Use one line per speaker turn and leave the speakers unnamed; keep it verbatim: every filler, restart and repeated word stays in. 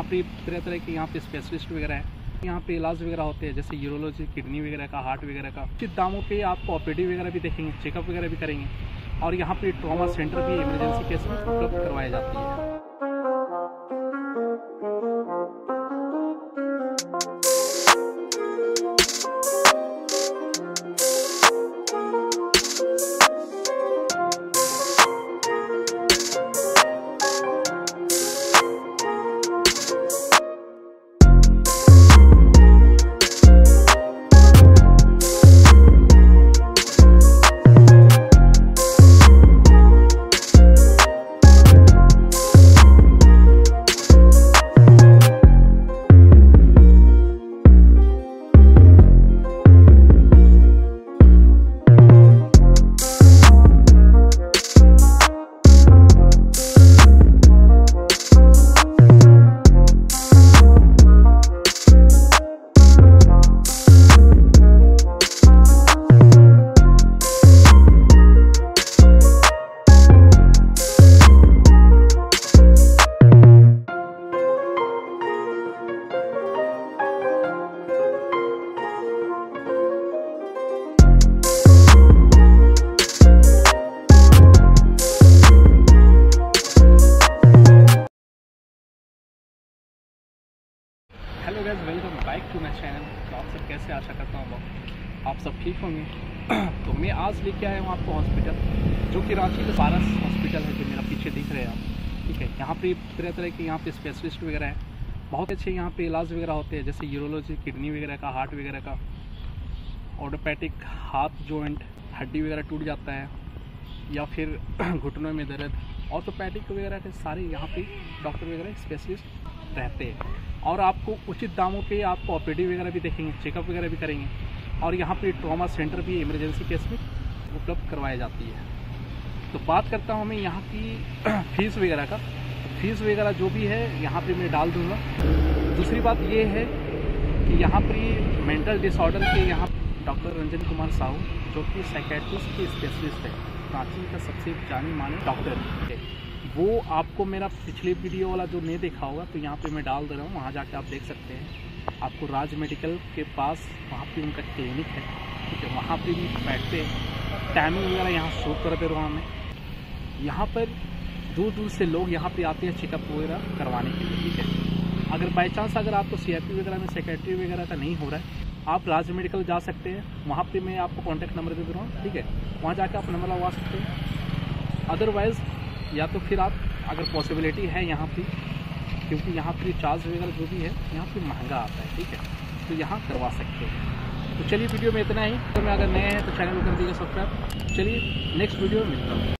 पे तरह तरह के यहाँ पे स्पेशलिस्ट वगैरह हैं। यहाँ पे इलाज वगैरह होते हैं, जैसे यूरोलॉजी, किडनी वगैरह का, हार्ट वगैरह का। उचित दामों पे आपको ऑपरेटिव वगैरह भी देखेंगे, चेकअप वगैरह भी करेंगे। और यहाँ पे ट्रॉमा सेंटर भी इमरजेंसी केस में उपलब्ध करवाई जाती है। Hello guys, welcome back to my channel. तो आप सब कैसे, आशा करता हूँ आप सब ठीक होंगे। तो मैं आज लेके आया हूँ आपको हॉस्पिटल, जो कि रांची का पारस हॉस्पिटल है, जो मेरा पीछे दिख रहे हैं आप। ठीक है, यहाँ पे तरह तरह के यहाँ पे स्पेशलिस्ट वगैरह हैं। बहुत अच्छे यहाँ पे इलाज वगैरह होते हैं, जैसे यूरोलॉजी, किडनी वगैरह का, हार्ट वगैरह का, ऑर्थोपेडिक, हाथ जॉइंट, हड्डी वगैरह टूट जाता है या फिर घुटनों में दर्द, ऑर्थोपेडिक वगैरह के सारे यहाँ पे डॉक्टर वगैरह स्पेशलिस्ट रहते हैं। और आपको उचित दामों पे आपको ऑपरेटिव वगैरह भी देखेंगे, चेकअप वगैरह भी करेंगे। और यहाँ पे ट्रॉमा सेंटर भी इमरजेंसी केस में उपलब्ध करवाई जाती है। तो बात करता हूँ मैं यहाँ की फीस वगैरह का। फीस वगैरह जो भी है यहाँ पे मैं डाल दूँगा। दूसरी बात ये है कि यहाँ पर मेंटल डिसऑर्डर के यहाँ डॉक्टर रंजन कुमार साहू, जो कि साइकेट्रिस्ट के स्पेशलिस्ट है, रांची का सबसे जानी मानी डॉक्टर है, वो आपको मेरा पिछले वीडियो वाला जो नहीं देखा होगा तो यहाँ पे मैं डाल दे रहा हूँ, वहाँ जाके आप देख सकते हैं। आपको राज मेडिकल के पास वहाँ पे उनका क्लिनिक है। ठीक है, वहाँ पे भी बैठते हैं, टाइमिंग वगैरह यहाँ शो कर दे रहा हूँ मैं। यहाँ पर दूर दूर से लोग यहाँ पे आते हैं चेकअप वगैरह करवाने के लिए। ठीक है, अगर बाई चांस अगर आपको सी आई पी वगैरह में सेक्रेटरी वगैरह का नहीं हो रहा है, आप राज मेडिकल जा सकते हैं। वहाँ पे मैं आपको कॉन्टैक्ट नंबर दे दे रहा हूँ। ठीक है, वहाँ जाकर आप नंबर लगवा सकते हैं। अदरवाइज़ या तो फिर आप, अगर पॉसिबिलिटी है यहाँ पे, क्योंकि यहाँ पे चार्ज वगैरह जो भी है यहाँ पे महंगा आता है। ठीक है, तो यहाँ करवा सकते हैं। तो चलिए वीडियो में इतना ही। तो मैं अगर नए हैं तो चैनल को कर दीजिए सब्सक्राइब। चलिए नेक्स्ट वीडियो में मिलता हूँ।